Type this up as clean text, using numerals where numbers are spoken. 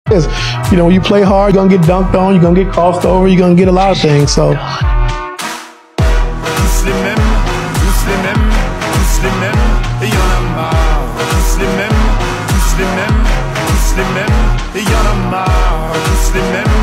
is. You know, when you play hard, you're gonna get dunked on, you're gonna get crossed over, you're gonna get a lot of things. So. Et y'en a marre, tous les mêmes.